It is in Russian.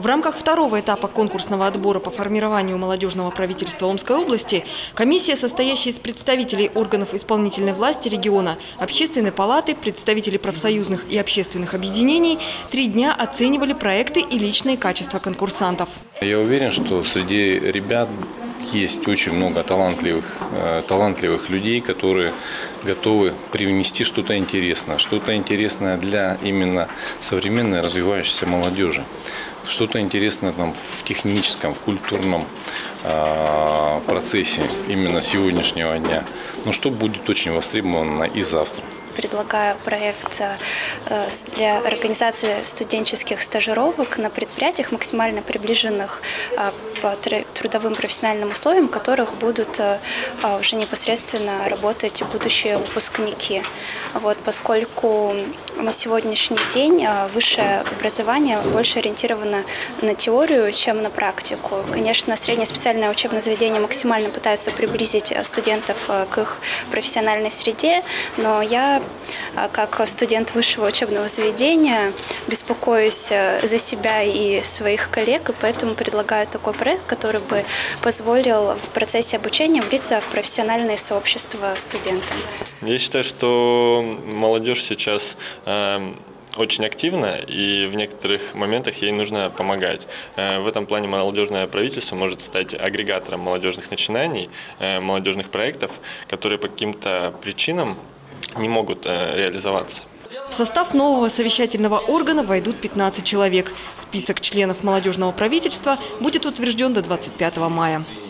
В рамках второго этапа конкурсного отбора по формированию молодежного правительства Омской области комиссия, состоящая из представителей органов исполнительной власти региона, общественной палаты, представителей профсоюзных и общественных объединений 3 дня оценивали проекты и личные качества конкурсантов. Я уверен, что среди ребят есть очень много талантливых людей, которые готовы привнести что-то интересное для именно современной развивающейся молодежи. Что-то интересное там в техническом, в культурном процессе именно сегодняшнего дня. Но что будет очень востребовано и завтра. Предлагаю проект для организации студенческих стажировок на предприятиях, максимально приближенных по трудовым профессиональным условиям, в которых будут уже непосредственно работать будущие выпускники. Поскольку на сегодняшний день высшее образование больше ориентировано на теорию, чем на практику. Конечно, среднее специальное учебное заведение максимально пытаются приблизить студентов к их профессиональной среде, но я, как студент высшего учебного заведения, беспокоюсь за себя и своих коллег, и поэтому предлагаю такой проект, который бы позволил в процессе обучения влиться в профессиональные сообщества студентам. Я считаю, что молодежь сейчас очень активна, и в некоторых моментах ей нужно помогать. В этом плане молодежное правительство может стать агрегатором молодежных начинаний, молодежных проектов, которые по каким-то причинам не могут реализоваться. В состав нового совещательного органа войдут 15 человек. Список членов молодежного правительства будет утвержден до 25 мая.